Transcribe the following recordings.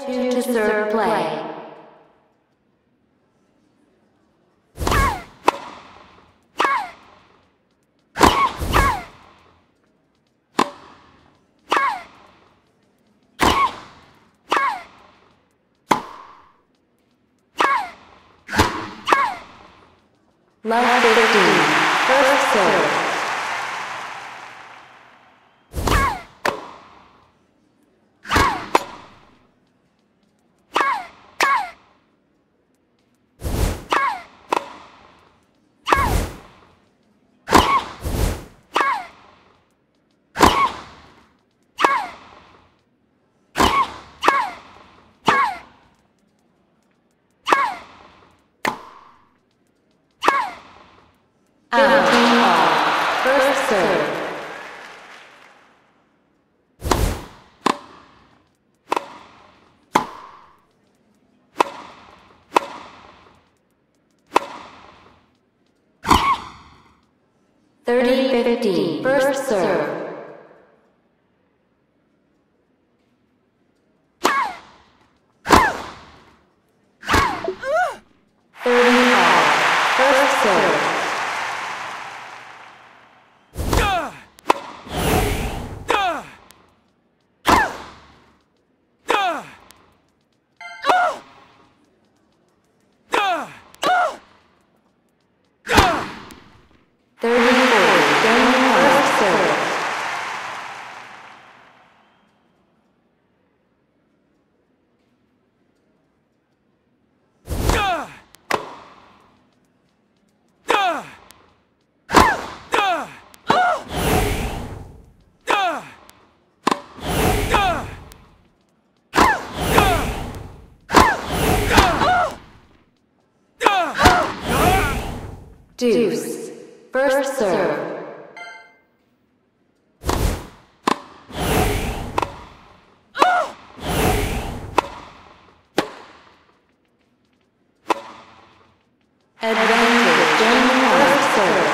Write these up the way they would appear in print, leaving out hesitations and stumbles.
2 to serve play. Love 15, first serve. First serve. (30-15), first serve. First serve. Deuce, first serve. Advantage, Gm1, first serve.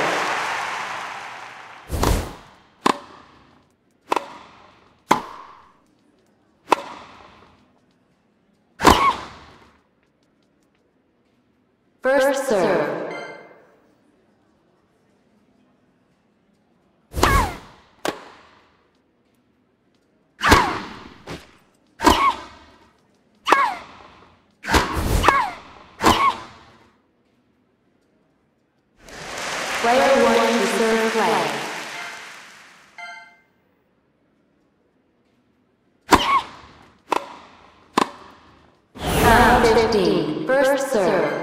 First serve. Player 1 to serve play. Round 15, first serve.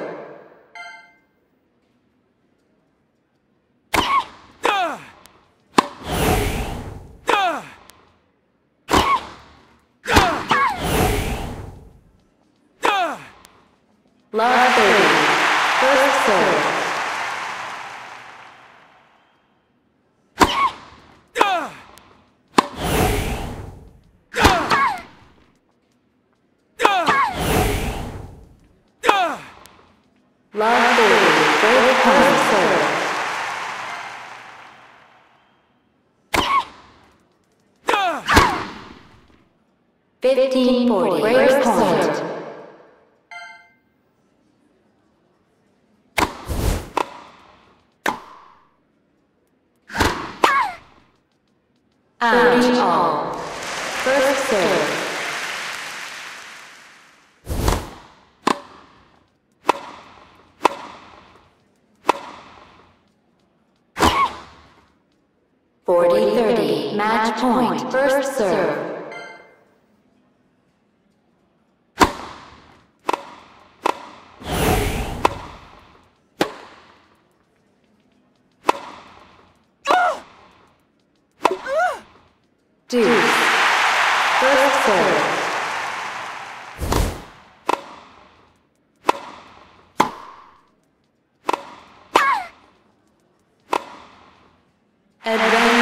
Love 30, first serve. Love 40, first serve. 15-40, first point. Out. All. First serve. (40-30), match point. First serve. Deuce, first serve. Advantage.